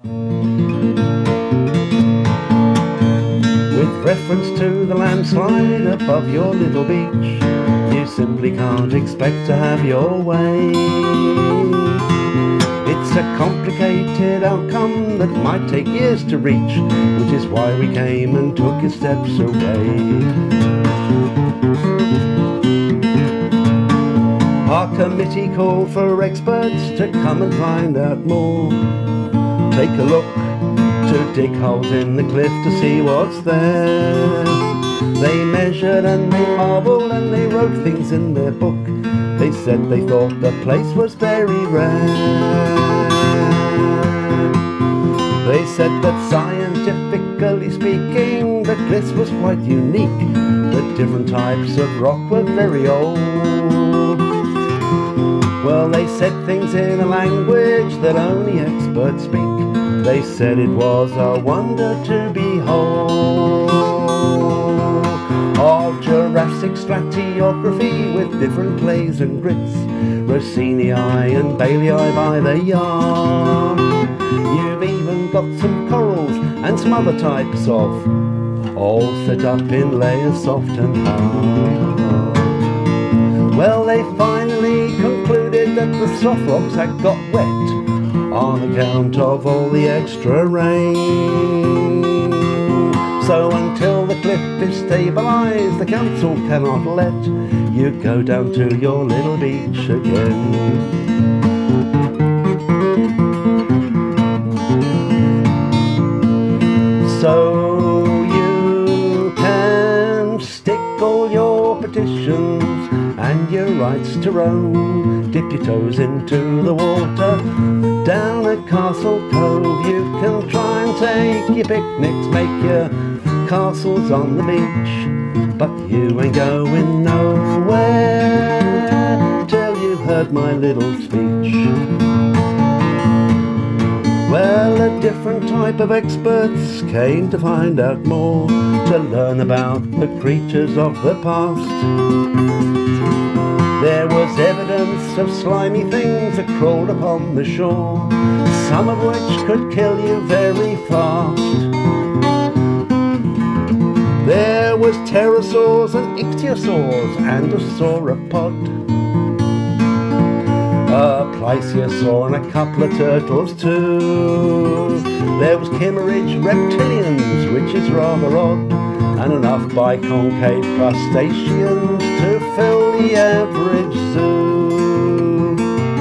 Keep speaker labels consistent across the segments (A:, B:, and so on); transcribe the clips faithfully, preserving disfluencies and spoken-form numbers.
A: With reference to the landslide above your little beach, you simply can't expect to have your way. It's a complicated outcome that might take years to reach, which is why we came and took your steps away. Our committee called for experts to come and find out more. Take a look, to dig holes in the cliff to see what's there. They measured and they marvelled and they wrote things in their book. They said they thought the place was very rare. They said that scientifically speaking, the cliff was quite unique. The different types of rock were very old. Well, they said things in a language that only experts speak. They said it was a wonder to behold. Of Jurassic stratigraphy with different clays and grits, Rossini and Bailey by the yard. You've even got some corals and some other types of, all set up in layers soft and hard. Well, they finally concluded that the soft rocks had got wet on account of all the extra rain. So until the cliff is stabilised, the council cannot let you go down to your little beach again. So you can stick all your petitions and your rights to roam, dip your toes into the water down at Castle Cove. You can try and take your picnics, make your castles on the beach, but you ain't going nowhere till you've heard my little speech. Well, a different type of experts came to find out more, to learn about the creatures of the past. There was evidence of slimy things that crawled upon the shore, some of which could kill you very fast. There was pterosaurs and ichthyosaurs and a sauropod, a plesiosaur and a couple of turtles too. There was chimerid reptilians, which is rather odd, and enough biconcave crustaceans to fill the average zoo.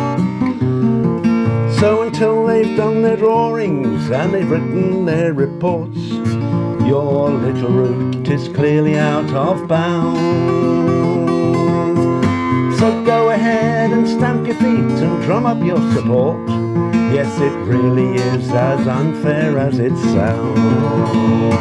A: So until they've done their drawings and they've written their reports, your little route is clearly out of bounds. So go ahead and stamp your feet and drum up your support. Yes, it really is as unfair as it sounds.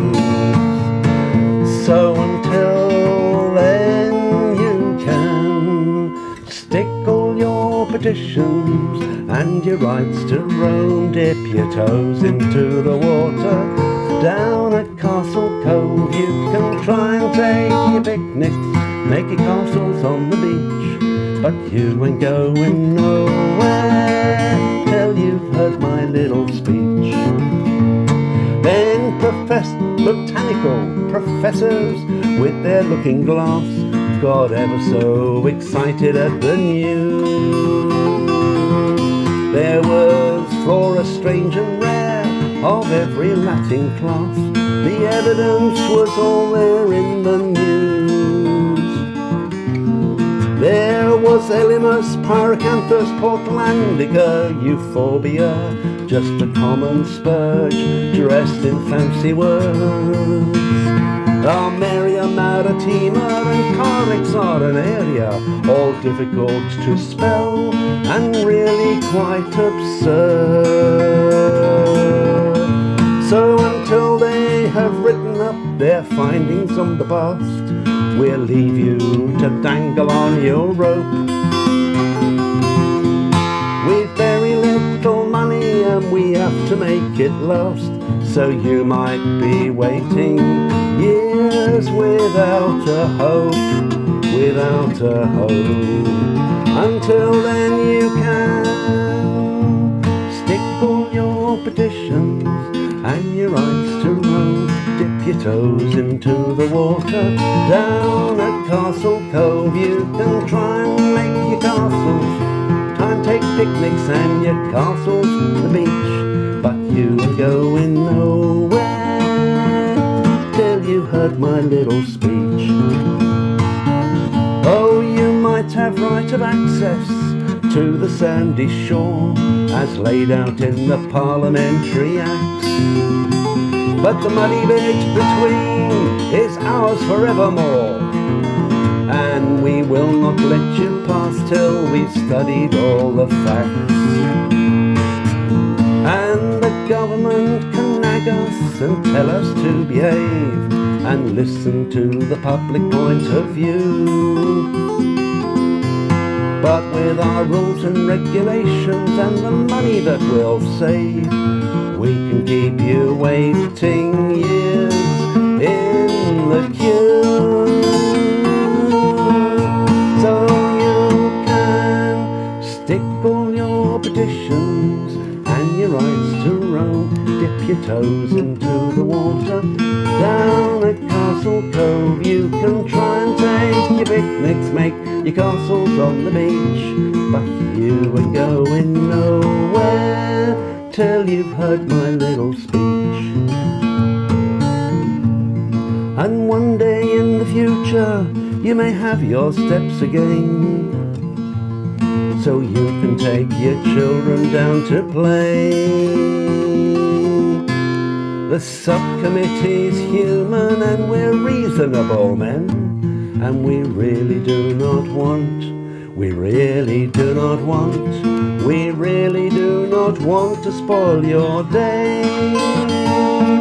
A: So until then you can stick all your petitions and your rights to roam, dip your toes into the water down at Castle Cove. You can try and take your picnics, make your castles on the beach, but you ain't going nowhere till you've heard my little speech. Then profess botanical professors with their looking glass got ever so excited at the news. There was flora strange and rare of every Latin class. The evidence was all there in the news. There was Elymus, Pyracanthus, Portlandica, Euphorbia, just a common spurge dressed in fancy words. Armeria, Maritima and Carix Ordinaria, all difficult to spell and really quite absurd. So until they have written up their findings on the past, we'll leave you to dangle on your rope. We've very little money and we have to make it last, so you might be waiting years without a hope, without a hope. Until then you can stick all your petitions and your rights to roam. Dip your toes into the water down at Castle Cove. You can try and make your castles, try and take picnics and your castles to the beach, but you are going nowhere till you heard my little speech. Oh, you might have right of access to the sandy shore as laid out in the Parliamentary Acts, but the muddy bit between is ours forevermore, and we will not let you pass till we've studied all the facts. And the government can nag us and tell us to behave and listen to the public point of view, but with our rules and regulations and the money that we'll save, we can keep you waiting years in the queue. So you can stick all your petitions and your rights to roam. Dip your toes into the water down at Castle Cove. You can try and take your picnics, make your castles on the beach, but you are going nowhere till you've heard my little speech. And one day in the future you may have your steps again, so you can take your children down to play. The subcommittee's human and we're reasonable men, and we really do not want, we really do not want, we really do not want to spoil your day.